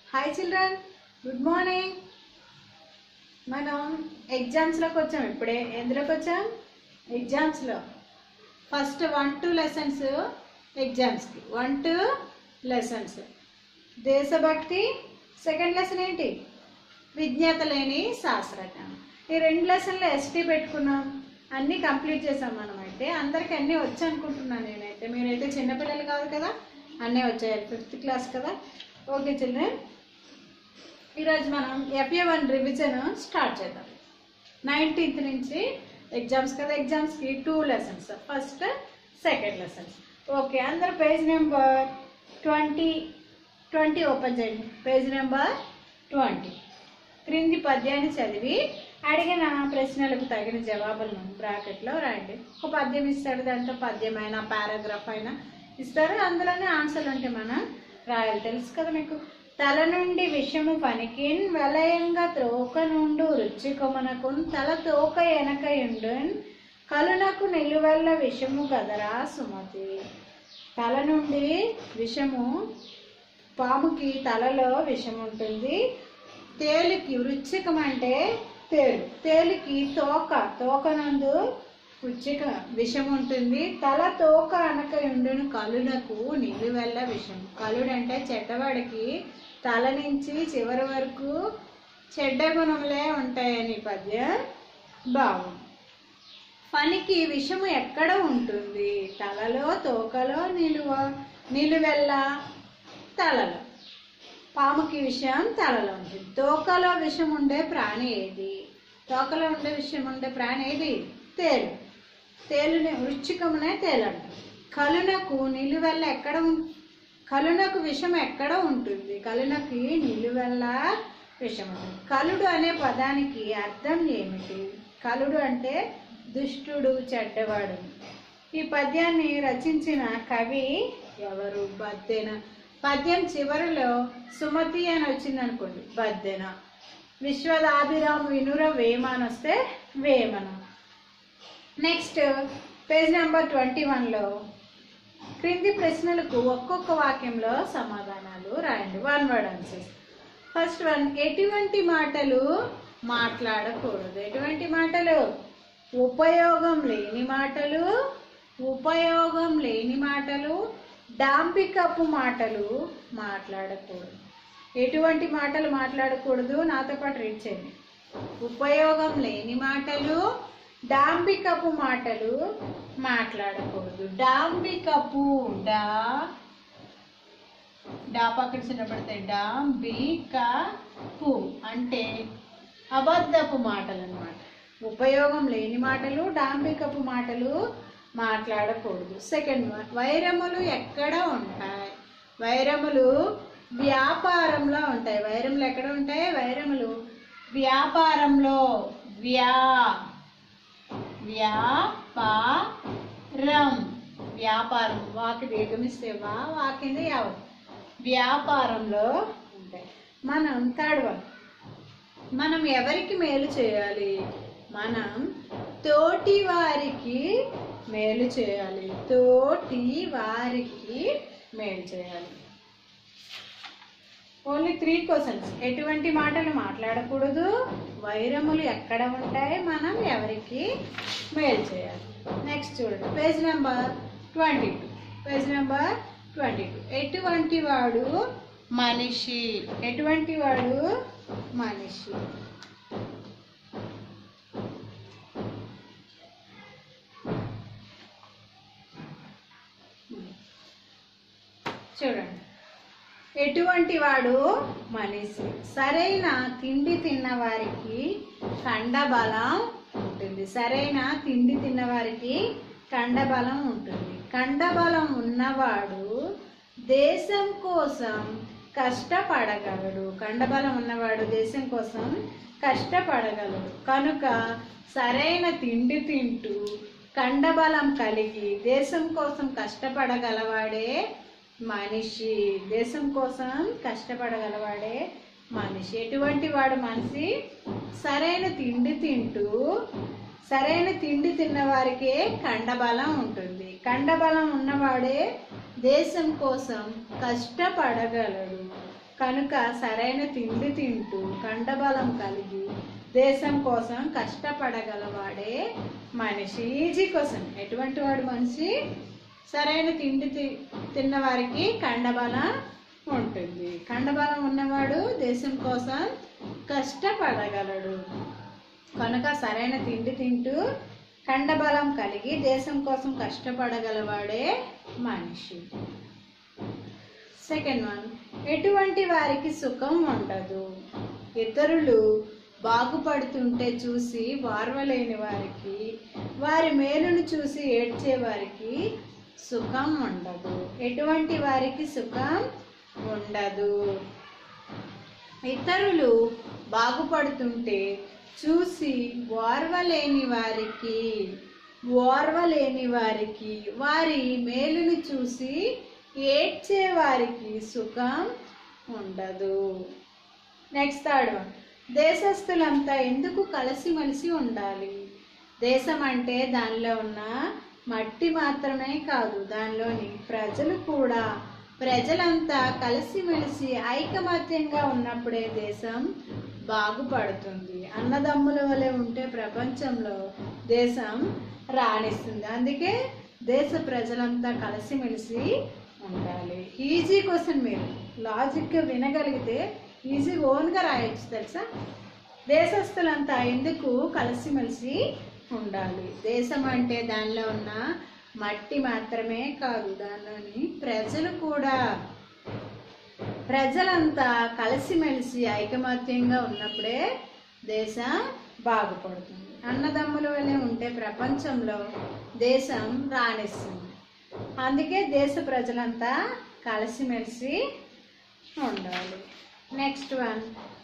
Hi children, good morning. మనం ఎగ్జామ్స్లోకి వచ్చాం. ఇప్పుడే ఎందులోకి వచ్చాం? ఎగ్జామ్స్లో ఫస్ట్ 1-2 లెసన్స్ ఎగ్జామ్స్కి 1-2 లెసన్స్. దేశభక్తి. సెకండ్ లెసన్ ఏంటి? విజ్ఞత లేని శాస్త్రజ్ఞానం. ఈ 2 లెసన్లు ఎస్టీ పెట్టుకున్నాం. అన్నీ కంప్లీట్ చేసాం. మనం అయితే అందరికి అన్నీ వచ్చి అనుకుంటున్నాను నేనైతే. మీరైతే చిన్నపిల్లలు కాదు కదా, అన్నీ వచ్చాయి. 5th క్లాస్ కదా. ఓకే చిల్డ్రన్, ఈరోజు మనం FA1 రివిజన్ స్టార్ట్ చేద్దాం. 19th నుంచి ఎగ్జామ్స్ కదా. ఎగ్జామ్స్కి 2 lessons, first second lessons. Okay, అందరు పేజ్ నెంబర్ 20 ఓపెన్ చేయండి. Page number 20. క్రింది పద్యాన్ని చదివి అడిగిన ప్రశ్నలకు తగిన జవాబులను బ్రాకెట్లో రాయండి. ఒక పద్యం ఇస్తాడు, దాంట్లో పద్యమైనా పారాగ్రాఫ్ అయినా ఇస్తారు, అందులోనే ఆన్సర్లు ఉంటే మనం రాయాలి. తెలుసు కదా మీకు. తల నుండి విషము పనికిన్ వలయంగా త్రోక నుండు రుచికొమనకున్ తల తోక ఎనకయుండున్ కలునకు నిలువెల్ల విషము కదరా సుమతి. తల నుండి విషము, పాముకి తలలో విషం ఉంటుంది. తేలికి, వృచ్చికం అంటే తేలు, తేలికి తోక నందు వృచ్చిక విషం ఉంటుంది. తల తోక అనకయుండును కలునకు నిలువెల్ల విషం. కలుడంటే చెడ్డవాడికి తల నుంచి చివరి వరకు చెడ్డ గుణములే ఉంటాయని పద్యం బాగుంది. పనికి విషము ఎక్కడ ఉంటుంది? తలలో, తోకలో, నిలువెల్ల తలలో. పాముకి విషం తలలో ఉంటుంది. తోకలో విషం ఉండే ప్రాణి ఏది? తోకలో ఉండే విషం ఉండే ప్రాణి ఏది? తేలు. తేలుని వృచ్చికమునే తేలు అంటారు. కలునకు నిలువెల్ల ఎక్కడ కలునకు విషం ఎక్కడ ఉంటుంది? కలునకి నిలువెల్ల విషం ఉంటుంది. కలుడు అనే పదానికి అర్థం ఏమిటి? కలుడు అంటే దుష్టుడు, చెడ్డవాడు. ఈ పద్యాన్ని రచించిన కవి ఎవరు? బద్దెన. పద్యం చివరిలో సుమతి అని వచ్చింది అనుకోండి, బద్దెన. విశ్వదాభిరామ్ వినుర వేమ అని వస్తే వేమన. నెక్స్ట్ పేజ్ నెంబర్ 21లో క్రింది ప్రశ్నలకు ఒక్కొక్క వాక్యంలో సమాధానాలు రాయండి. 1 word ఆన్సర్స్. ఫస్ట్ వన్, ఎటువంటి మాటలు మాట్లాడకూడదు? ఎటువంటి మాటలు? ఉపయోగం లేని మాటలు, ఉపయోగం లేని మాటలు, డాంబికపు మాటలు మాట్లాడకూడదు. ఎటువంటి మాటలు మాట్లాడకూడదు? నాతో పాటు రీడ్ చేయండి. ఉపయోగం లేని మాటలు, డాంబికపు మాటలు మాట్లాడకూడదు. డాంబికపు, డా పక్కన చిన్నపడితే డాంబికపు అంటే అబద్ధపు మాటలు అన్నమాట. ఉపయోగం లేని మాటలు, డాంబికపు మాటలు మాట్లాడకూడదు. సెకండ్ వన్, వైరములు ఎక్కడ ఉంటాయి? వైరములు వ్యాపారంలో ఉంటాయి. వైరములు ఎక్కడ ఉంటాయి? వైరములు వ్యాపారంలో. వ్యాపారం, వ్యాపారం. వాకి దీర్ఘమిస్తే వాకింది యావత్. వ్యాపారంలో ఉంటాయి. మనం థర్డ్ వన్, మనం ఎవరికి మేలు చేయాలి? మనం తోటి వారికి మేలు చేయాలి. తోటి వారికి మేలు చేయాలి. Only 3 questions. ఎటువంటి మాటలు మాట్లాడకూడదు? వైరములు ఎక్కడ ఉంటాయి? మనం ఎవరికి మేలు చేయాలి? నెక్స్ట్ చూడండి, పేజ్ నెంబర్ 22. Page number 22. ఎటువంటి వాడు మనిషి? ఎటువంటి వాడు మనిషి? చూడండి, ఎటువంటి వాడు మనిషి? సరైన తిండి తిన్న వారికి కండబలం ఉంటుంది. సరైన తిండి తిన్న వారికి కండబలం ఉంటుంది. కండబలం ఉన్నవాడు దేశం కోసం కష్టపడగలడు. కండబలం ఉన్నవాడు దేశం కోసం కష్టపడగలడు. కనుక సరైన తిండి తింటూ కండబలం కలిగి దేశం కోసం కష్టపడగలవాడే మనిషి. దేశం కోసం కష్టపడగలవాడే మనిషి. ఎటువంటి వాడు మనిషి? సరైన తిండి తింటూ, సరైన తిండి తిన్న వారికే కండబలం ఉంటుంది. కండబలం ఉన్నవాడే దేశం కోసం కష్టపడగలడు. కనుక సరైన తిండి తింటూ కండబలం కలిగి దేశం కోసం కష్టపడగలవాడే మనిషి. Easy question. ఎటువంటి వాడు మనిషి? సరైన తిండి తిన్న వారికి కండబలం ఉంటుంది. కండబలం ఉన్నవాడు దేశం కోసం కష్టపడగలడు. కనుక సరైన తిండి తింటూ కండబలం కలిగి దేశం కోసం కష్టపడగలవాడే మనిషి. సెకండ్ వన్, ఎటువంటి వారికి సుఖం ఉండదు. ఇతరులు బాగుపడుతుంటే చూసి వార్వలేని వారికి, వారి మేలును చూసి ఏడ్చే వారికి సుఖం ఉండదు. ఎటువంటి వారికి సుఖం ఉండదు. ఇతరులు బాగుపడుతుంటే చూసి ఓర్వలేని వారికి, వారి మేలును చూసి ఏడ్చే వారికి సుఖం ఉండదు. నెక్స్ట్ థర్డ్ వన్, దేశస్థులంతా ఎందుకు కలిసిమెలిసి ఉండాలి. దేశం అంటే దానిలో ఉన్న మట్టి మాత్రమే కాదు, దానిలోని ప్రజలు కూడా. ప్రజలంతా కలిసిమెలిసి ఐకమత్యంగా ఉన్నప్పుడే దేశం బాగుపడుతుంది. అన్నదమ్ముల వలె ఉంటే ప్రపంచంలో దేశం రాణిస్తుంది. అందుకే దేశ ప్రజలంతా కలిసిమెలిసి ఉండాలి. Easy question. మీరు లాజిక్గా వినగలిగితే ఈజీ ఓన్గా రాయొచ్చు తెలుసా. దేశస్థులంతా ఎందుకు కలిసిమెలిసి ఉండాలి. దేశం అంటే దానిలో ఉన్న మట్టి మాత్రమే కాదు, దానిలోని ప్రజలు కూడా. ప్రజలంతా కలిసిమెలిసి ఐకమత్యంగా ఉన్నప్పుడే దేశం బాగుపడుతుంది. అన్నదమ్ముల వలె ఉంటే ప్రపంచంలో దేశం రాణిస్తుంది. అందుకే దేశ ప్రజలంతా కలిసిమెలిసి ఉండాలి. నెక్స్ట్ వన్,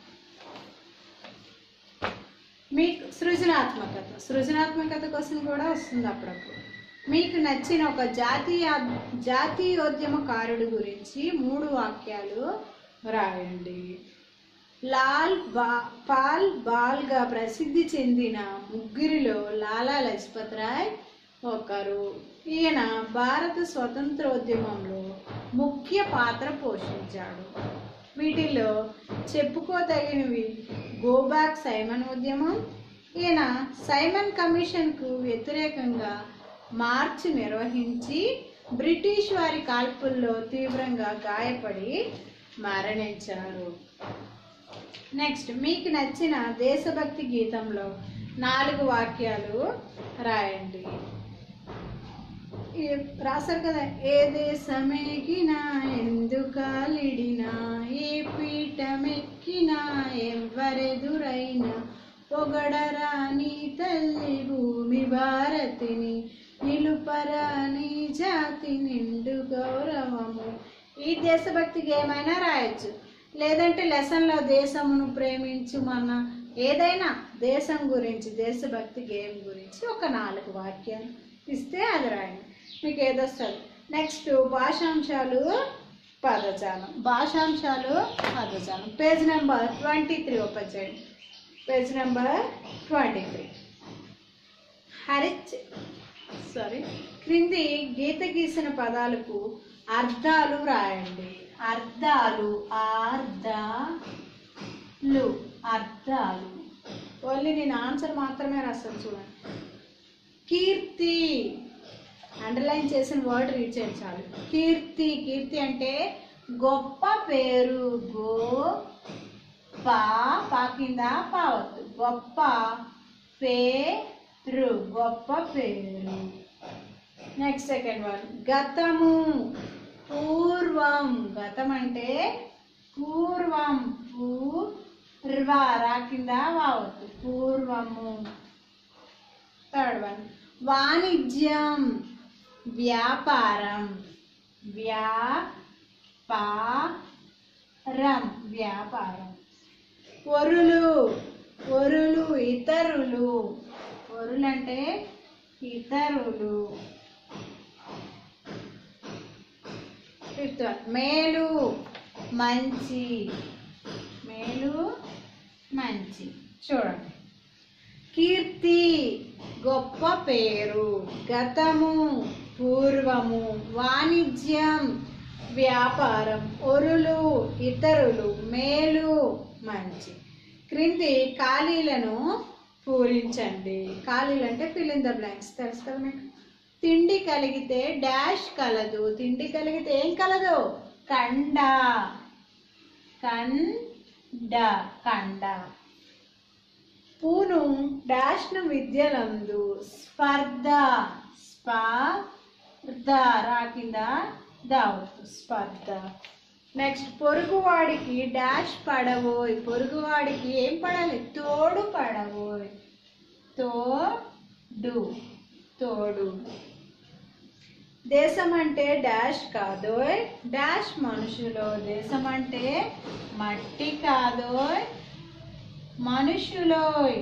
మీకు సృజనాత్మకత కోసం కూడా వస్తుంది అప్పుడప్పుడు. మీకు నచ్చిన ఒక జాతీయోద్యమకారుడు గురించి 3 వాక్యాలు రాయండి. పాల్ బాల్గా ప్రసిద్ధి చెందిన ముగ్గురిలో లాలా లజపత్ రాయ్ ఒకరు. ఈయన భారత స్వతంత్రోద్యమంలో ముఖ్య పాత్ర పోషించాడు. వీటిల్లో చెప్పుకోదగినవి గోబ్యాక్ సైమన్ ఉద్యమం. ఈయన సైమన్ కమిషన్కు వ్యతిరేకంగా మార్చ్ నిర్వహించి బ్రిటిష్ వారి కాల్పుల్లో తీవ్రంగా గాయపడి మరణించారు. నెక్స్ట్, మీకు నచ్చిన దేశభక్తి గీతంలో 4 వాక్యాలు రాయండి. రాశారు కదా. ఏ దేశమెక్కినా ఎందుకాలిడినా, ఏ పీఠమెక్కినా ఎవరెదురైనా, పొగడరాని తల్లి భూమి భారతిని, నిలుపరాని జాతి నిండు గౌరవము. ఈ దేశభక్తికి ఏమైనా రాయొచ్చు, లేదంటే లెసన్లో దేశమును ప్రేమించు మన ఏదైనా దేశం గురించి, దేశభక్తి గేమ్ గురించి ఒక 4 వాక్యాలు ఇస్తే అది రాయండి. మీకు ఏదొస్తుంది. నెక్స్ట్, భాషాంశాలు పదజాలం. పేజ్ నెంబర్ 23 ఓపెన్ చేయండి. Page number 23. క్రింది గీత గీసిన పదాలకు అర్థాలు రాయండి. అర్థాలు ఓన్లీ నేను ఆన్సర్ మాత్రమే రాస్తాను. చూడండి. కీర్తి, అండర్లైన్ చేసిన వర్డ్ రీడ్ చేయండి చాలు. కీర్తి అంటే గొప్ప పేరు. పా కింద పావద్దు. గొప్ప పేరు. నెక్స్ట్ సెకండ్ వర్డ్ గతము. పూర్వం. గతం అంటే పూర్వం. రా కింద వావద్దు. పూర్వము. థర్డ్ వన్ వాణిజ్యం. వ్యాపారం. వ్యాపారం. వరులు ఇతరులు. వరులు అంటే ఇతరులు. ఫిఫ్త్ వన్ మేలు మంచి. చూడండి. కీర్తి గొప్ప పేరు. గతము పూర్వము. వాణిజ్యం వ్యాపారం, ఒరులు, ఇతరులు, మేలు, మంచి. క్రింది ఖాళీలను పూరించండి. ఖాళీలు అంటే ఫిల్ ఇన్ ద బ్లాంక్స్. తెలుసు కదా మీకు. తిండి కలిగితే డాష్ కలదు. తిండి కలిగితే ఏం కలదు? కండ. కండ. పూను డాష్ను విద్యలందు. స్పర్ధ. స్పర్ధ రాకింద దావుతు. స్పర్ధ. Next పొరుగువాడికి dash పడవోయ్. పొరుగువాడికి ఏం పడాలి? తోడు పడవోయ్. తోడు. దేశం అంటే డాష్ కాదోయ్. డాష్ మనుషులో. దేశం అంటే మట్టి కాదోయ్, మనుషులోయ్.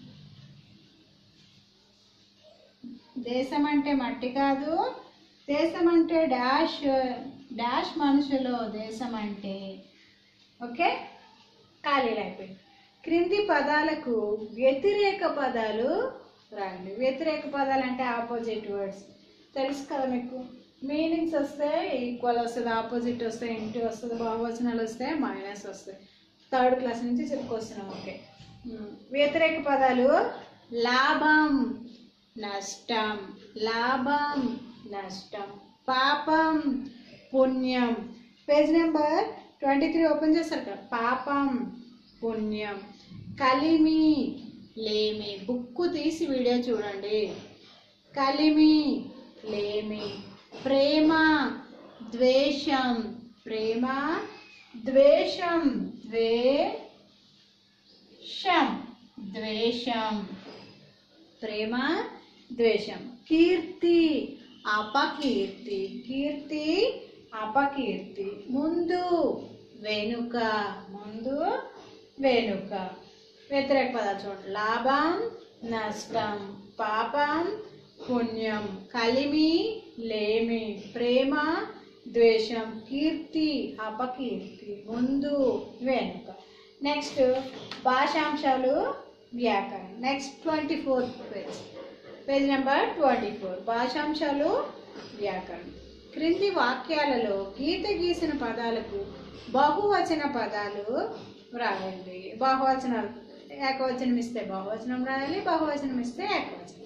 దేశం అంటే మట్టి కాదు. దేశం అంటే డాష్ మనుషులో. దేశం అంటే. ఓకే, ఖాళీలు అయిపోయింది. క్రింది పదాలకు వ్యతిరేక పదాలు రాయండి. వ్యతిరేక పదాలు అంటే ఆపోజిట్ వర్డ్స్. తెలుసు కదా మీకు. మీనింగ్స్ వస్తే ఈక్వల్ వస్తుంది, ఆపోజిట్ వస్తే ఇంటి వస్తుంది, బహువచనాలు వస్తే మైనస్ వస్తాయి. 3rd క్లాస్ నుంచి చెప్పుకొస్తున్నాం. ఓకే, వ్యతిరేక పదాలు లాభం, నష్టం. లాభం, నష్టం. పాపం, పుణ్యం. పేజ్ నెంబర్ 23 ఓపెన్ చేస్తారు కదా. పాపం, పుణ్యం. కలిమి, లేమి. బుక్కు తీసి వీడియో చూడండి. కలిమి, లేమి. ప్రేమ, ద్వేషం. ప్రేమ, ద్వేషం. ద్వేషం. ప్రేమ, ద్వేషం. కీర్తి, అపకీర్తి. కీర్తి, అపకీర్తి. ముందు, వెనుక. ముందు, వెనుక. వ్యతిరేక పదాలు చూడండి. లాభం, నష్టం. పాపం, పుణ్యం. కలిమి, లేమి. ప్రేమ, ద్వేషం. కీర్తి, అపకీర్తి. ముందు, వెనుక. నెక్స్ట్ భాషాంశాలు, వ్యాకరణం. Next 24th page number 24. భాషాంశాలు, వ్యాకరణం. క్రింది వాక్యాలలో గీత గీసిన పదాలకు బహువచన పదాలు రాయండి. బహువచనాలు ఏకవచనం ఇస్తే బహువచనం రాయాలి, బహువచనం ఇస్తే ఏకవచనం.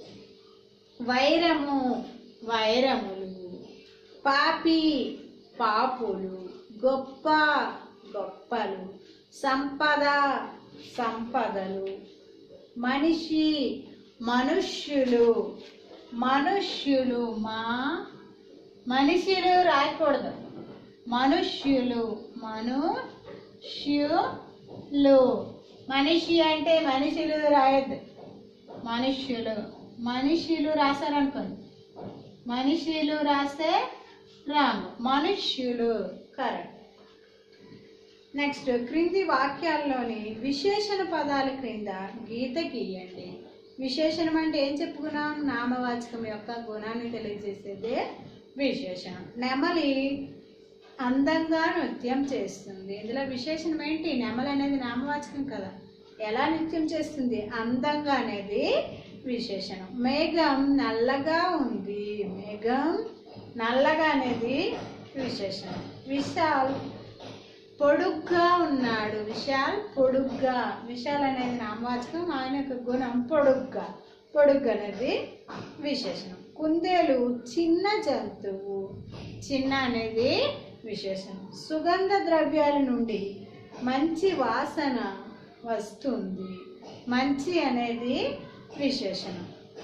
వైరము, వైరములు. పాపి, పాపులు. గొప్ప, గొప్పలు. సంపద, సంపదలు. మనిషి, మనుష్యులు. మనుష్యులు. మనుష్యులు రాయకూడదు, మనుష్యులు. మనుష్యులు. మనిషి అంటే మనుషులు రాయొద్దు, మనుష్యులు. మనుష్యులు రాశారనుకోండి, మనుషులు రాస్తే రాంగ్, మనుష్యులు కరెక్ట్. నెక్స్ట్ క్రింది వాక్యాల్లోని విశేషణ పదాల క్రింద గీత గీయండి. విశేషణం అంటే ఏం చెప్పుకున్నాం? నామవాచకం యొక్క గుణాన్ని తెలియజేసేదే విశేషణం. నెమలి అందంగా నృత్యం చేస్తుంది. ఇందులో విశేషణం ఏంటి? నెమలి అనేది నామవాచకం కదా, ఎలా నృత్యం చేస్తుంది? అందంగా అనేది విశేషణం. మేఘం నల్లగా ఉంది. మేఘం నల్లగా అనేది విశేషణం. విశాల్ పొడుగ్గా ఉన్నాడు. విశాల్ పొడుగ్గా. విశాల్ అనేది నామవాచకం, ఆయన యొక్క గుణం పొడుగ్గా. పొడుగ్గా అనేది విశేషణం. కుందేలు చిన్న జంతువు. చిన్న అనేది విశేషణం. సుగంధ ద్రవ్యాల నుండి మంచి వాసన వస్తుంది. మంచి అనేది విశేషణం.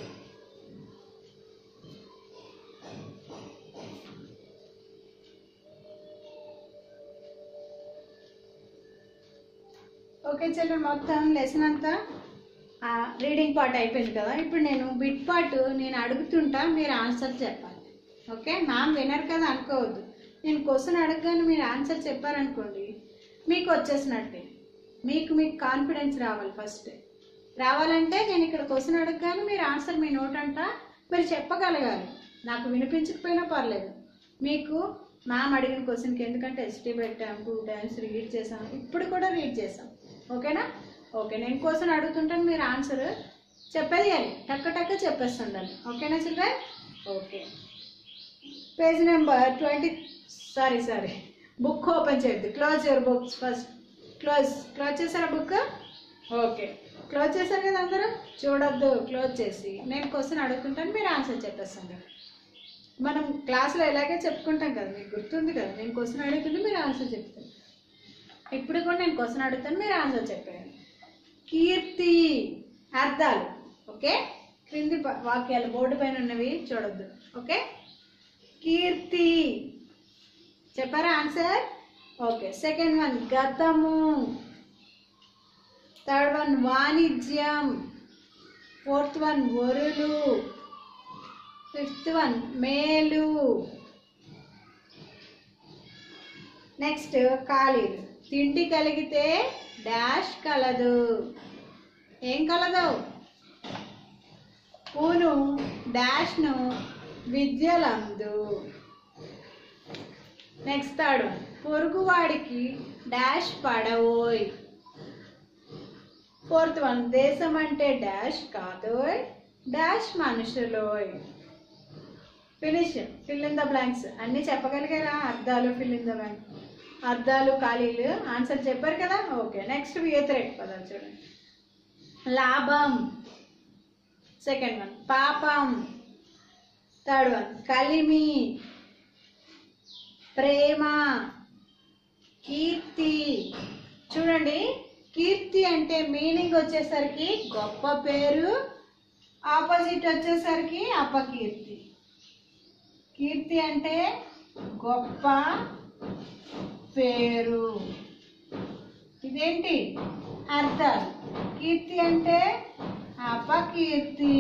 ఓకే చిల్డ్రన్, మొత్తం లెసన్ అంతా రీడింగ్ పార్ట్ అయిపోయింది కదా. ఇప్పుడు నేను బిట్ పార్ట్ నేను అడుగుతుంటా, మీరు ఆన్సర్ చెప్పాలి. ఓకే, మ్యామ్ వినరు కదా అనుకోవద్దు. నేను క్వశ్చన్ అడగగానే మీరు ఆన్సర్ చెప్పారనుకోండి, మీకు వచ్చేసినట్టే. మీకు కాన్ఫిడెన్స్ రావాలి. ఫస్ట్ రావాలంటే నేను ఇక్కడ క్వశ్చన్ అడగగానే మీరు ఆన్సర్ మీ నోట్ అంట మీరు చెప్పగలగాలి. నాకు వినిపించకపోయినా పర్లేదు. మీకు మ్యామ్ అడిగిన క్వశ్చన్కి, ఎందుకంటే ఎస్టీ పెట్టాం, 2 times రీడ్ చేసాం, ఇప్పుడు కూడా రీడ్ చేసాం. ఓకేనా? ఓకే, నేను క్వశ్చన్ అడుగుతుంటాను, మీరు ఆన్సర్ చెప్పేయాలి, టక్క చెప్పేస్తుండాలి. ఓకేనా children? Okay, page number 26 sorry book open చేయొద్దు. Close your books first. Close చేశారా బుక్? ఓకే, క్లోజ్ చేశారు కదా అందరూ? చూడొద్దు, క్లోజ్ చేసి నేను క్వశ్చన్ అడుగుతుంటాను, మీరు ఆన్సర్ చెప్పేస్తాను. మనం క్లాస్లో ఇలాగే చెప్పుకుంటాం కదా, మీకు గుర్తుంది కదా, నేను క్వశ్చన్ అడుగుతుంటే మీరు ఆన్సర్ చెప్తాను. ఇప్పుడు కూడా నేను క్వశ్చన్ అడుగుతాను, మీరు ఆన్సర్ చెప్పాను. కీర్తి అర్థాలు. ఓకే, క్రింది వాక్యాలు బోర్డు పైన ఉన్నవి చూడొద్దు. ఓకే, కీర్తి చెప్పారా ఆన్సర్? ఓకే, సెకండ్ వన్ గతము, థర్డ్ వన్ వాణిజ్యం, ఫోర్త్ వన్ వరులు, ఫిఫ్త్ వన్ మేలు. నెక్స్ట్ ఖాళీలు. తిండి కలిగితే డాష్ కలదు. ఏం కలదు? పూను డాష్ను విద్యలందు. నెక్స్ట్ థర్డ్ వన్ పొరుగువాడికి డాష్ పడవోయ్. ఫోర్త్ వన్ దేశం అంటే డాష్ కాదోయ్ డాష్ మనుషులోయ్. Finish. Fill in the blanks. అన్నీ చెప్పగలిగారా? అర్థాలు, ఫిల్ ఇన్ ద బ్లాంక్, అర్థాలు, ఖాళీలు ఆన్సర్ చెప్పారు కదా. ఓకే, నెక్స్ట్ వ్యతిరేక పదాలు చూడండి. లాభం, సెకండ్ వన్ పాపం, థర్డ్ వన్ కలిమి, ప్రేమ, కీర్తి. చూడండి, కీర్తి అంటే మీనింగ్ వచ్చేసరికి గొప్ప పేరు, ఆపోజిట్ వచ్చేసరికి అపకీర్తి. కీర్తి అంటే గొప్ప పేరు. ఇదేంటి అర్థాలు. కీర్తి అంటే అపకీర్తి,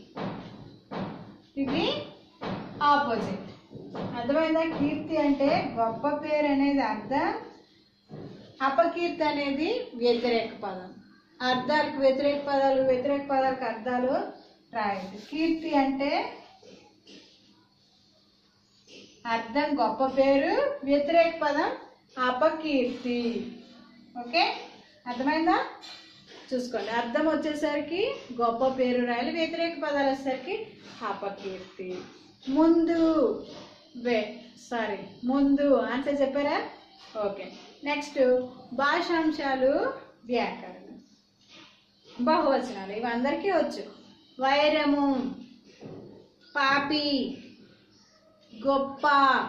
ఇది ఆపోజిట్. అర్థమైందా? కీర్తి అంటే గొప్ప పేరు అనేది అర్థం, అపకీర్తి అనేది వ్యతిరేక పదం. అర్థాలకు వ్యతిరేక పదాలు, వ్యతిరేక పదాలకు అర్థాలు రాయండి. కీర్తి అంటే అర్థం గొప్ప పేరు, వ్యతిరేక పదం అపకీర్తి. ఓకే, అర్థమైందా? చూసుకోండి, అర్థం వచ్చేసరికి గొప్ప పేరు రాయాలి, వ్యతిరేక పదాలు వచ్చేసరికి అపకీర్తి. ముందు ముందు ఆన్సర్ చెప్పారా? ఓకే, నెక్స్ట్ భాషాంశాలు, వ్యాకరణం, బహువచనాలు. ఇవి అందరికీ వచ్చు. వైరము, పాపి, గొప్ప,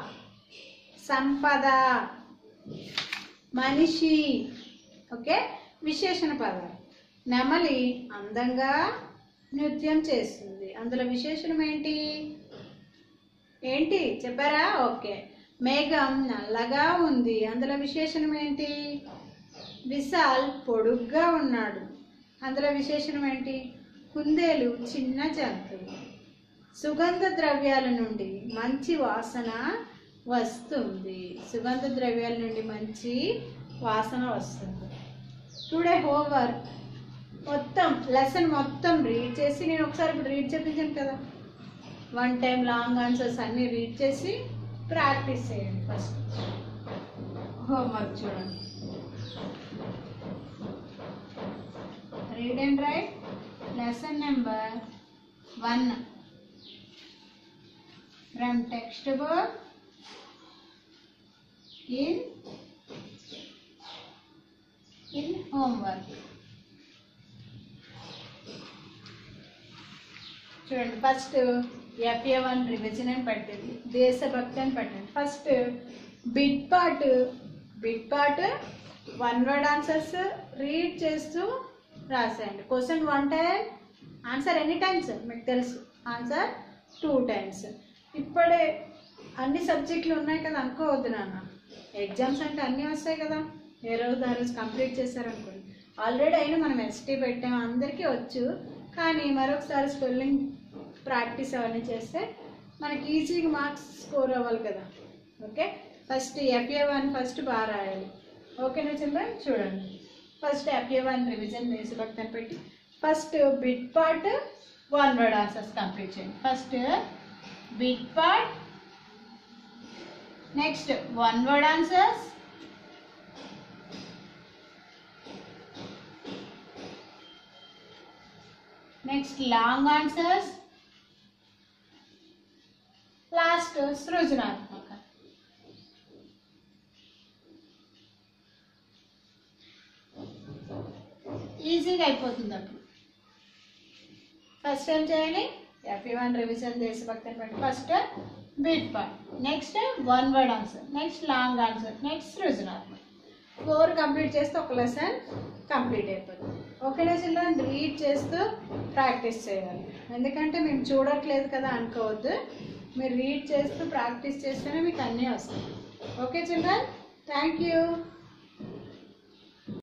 సంపద, మనిషి. ఓకే, విశేషణ పదాలు. నెమలి అందంగా నృత్యం చేస్తుంది. అందులో విశేషణం ఏంటి? ఏంటి చెప్పారా? ఓకే. మేఘం నల్లగా ఉంది. అందులో విశేషణం ఏంటి? విశాల్ పొడుగ్గా ఉన్నాడు. అందులో విశేషణం ఏంటి? కుందేలు చిన్న జంతువు. సుగంధ ద్రవ్యాల నుండి మంచి వాసన వస్తుంది. సుగంధ ద్రవ్యాల నుండి మంచి వాసన వస్తుంది. టుడే హోంవర్క్ మొత్తం లెసన్ మొత్తం రీడ్ చేసి, నేను ఒకసారి ఇప్పుడు రీడ్ చేయించాను కదా, 1 టైం లాంగ్ ఆన్సర్స్ అన్నీ రీడ్ చేసి ప్రాక్టీస్ చేయండి. ఫస్ట్ హోంవర్క్ చూడండి. Read and write lesson number 1 from text book in homework. చూడండి, ఫస్ట్ FA1 రివిజన్ అని పెట్టండి, దేశభక్తి అని పెట్టండి. First bit part 1 word answers read చేస్తూ రాసేయండి. Question 1 time, answer any times మీకు తెలుసు, ఆన్సర్ 2 టైమ్స్. ఇప్పుడే అన్ని సబ్జెక్టులు ఉన్నాయి కదా అనుకోవద్దు నాన్న, ఎగ్జామ్స్ అంటే అన్నీ వస్తాయి కదా, ఏ రోజు ఆ రోజు కంప్లీట్ చేశారనుకోండి. ఆల్రెడీ అయినా మనం ఎస్టీ పెట్టాము, అందరికీ వచ్చు, కానీ మరొకసారి స్పెల్లింగ్ ప్రాక్టీస్ అవన్నీ చేస్తే మనకి ఈజీగా మార్క్స్ స్కోర్ అవ్వాలి కదా. ఓకే, ఫస్ట్ FA1 ఫస్ట్ బాగా రాయాలి. ఓకేనా చిల్డ్రన్? చూడండి, ఫస్ట్ FA1 రివిజన్ దేశభక్తి అని పెట్టి first bit part 1 word answers complete చేయండి. First bit part, next 1 word answers, next long answers, last సృజనాత్మక. ఈజీగా అయిపోతుంది అప్పుడు. ఫస్ట్ ఏం చేయాలి? FE1 రివిజన్ చేసి పక్కన పెట్టి first bit part, next one word answer, next long answer, next సృజనాత్మక. 4 కంప్లీట్ చేస్తే ఒక లెసన్ కంప్లీట్ అయిపోతుంది. ఓకేనా చిల్డ్రన్? రీడ్ చేస్తూ ప్రాక్టీస్ చేయాలి. ఎందుకంటే మేము చూడట్లేదు కదా అనుకోవద్దు, మీరు రీడ్ చేస్తూ ప్రాక్టీస్ చేస్తేనే మీకు అన్నీ వస్తాయి. Okay children, thank you.